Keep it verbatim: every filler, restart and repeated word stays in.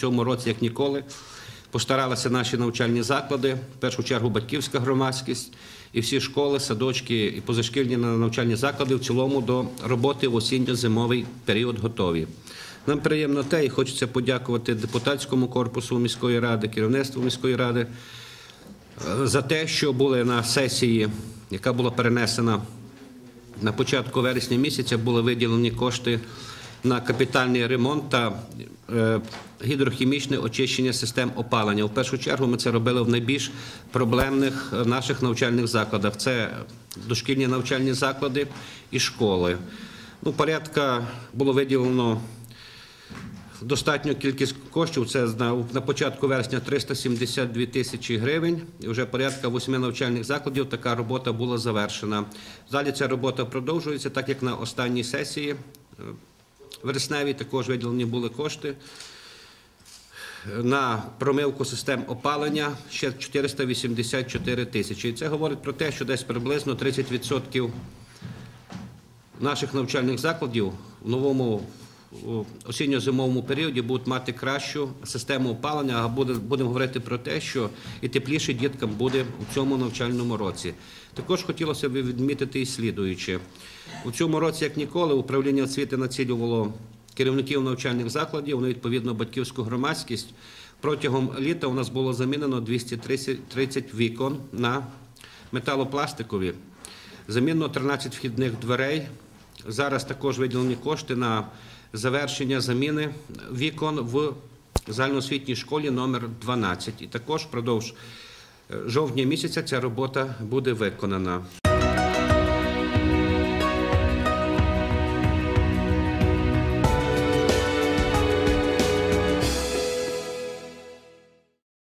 цьому році, як ніколи, постаралися наші навчальні заклади, в першу чергу батьківська громадськість і всі школи, садочки і позашкільні навчальні заклади в цілому до роботи в осінньо-зимовий період готові. Нам приємно те, і хочеться подякувати депутатському корпусу міської ради, керівництву міської ради за те, що були на сесії, яка була перенесена на початку вересня місяця, були виділені кошти на капітальний ремонт та гідрохімічне очищення систем опалення. В першу чергу ми це робили в найбільш проблемних наших навчальних закладах. Це дошкільні навчальні заклади і школи. Ну, порядка було виділено достатню кількість коштів, це на початку вересня триста сімдесят дві тисячі гривень, і вже порядка восьми навчальних закладів така робота була завершена. Далі ця робота продовжується, так як на останній сесії вересневій також виділені були кошти на промивку систем опалення ще чотириста вісімдесят чотири тисячі. І це говорить про те, що десь приблизно тридцять відсотків наших навчальних закладів в новому осінньо-зимовому періоді будуть мати кращу систему опалення, а будемо говорити про те, що і тепліше діткам буде у цьому навчальному році. Також хотілося б відмітити і слідуюче. У цьому році, як ніколи, управління освіти націлювало керівників навчальних закладів, ну, відповідно, батьківську громадськість. Протягом літа у нас було замінено двісті тридцять вікон на металопластикові. Замінено тринадцять вхідних дверей. Зараз також виділені кошти на завершення заміни вікон в загальноосвітній школі номер дванадцять. І також впродовж жовтня місяця ця робота буде виконана.